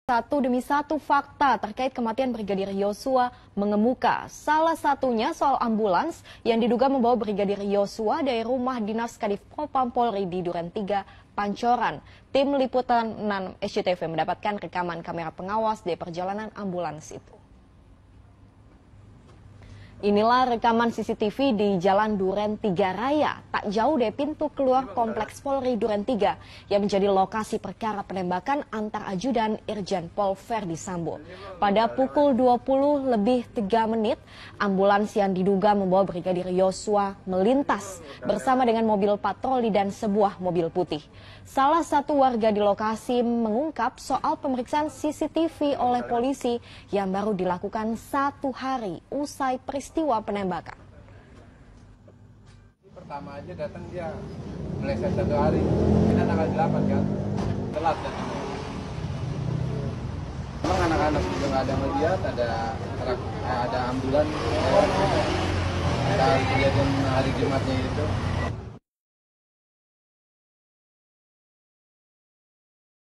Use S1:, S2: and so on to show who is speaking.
S1: Satu demi satu fakta terkait kematian Brigadir Yosua mengemuka. Salah satunya soal ambulans yang diduga membawa Brigadir Yosua dari rumah dinas Kadif Propam Polri di Duren 3, Pancoran. Tim Liputan 6 SCTV mendapatkan rekaman kamera pengawas dari perjalanan ambulans itu. Inilah rekaman CCTV di Jalan Duren 3 Raya, tak jauh dari pintu keluar Kompleks Polri Duren 3 yang menjadi lokasi perkara penembakan antar ajudan Irjen Pol Verdi Sambo. Pada pukul 20:03, ambulans yang diduga membawa Brigadir Yosua melintas bersama dengan mobil patroli dan sebuah mobil putih. Salah satu warga di lokasi mengungkap soal pemeriksaan CCTV oleh polisi yang baru dilakukan 1 hari usai peristiwa penembakan.
S2: Pertama aja datang dia meleset 1 hari, ini tanggal 8 kan, telat datangnya. Memang anak-anak juga nggak ada melihat, ada ambulan, ada kejadian hari Jumatnya itu.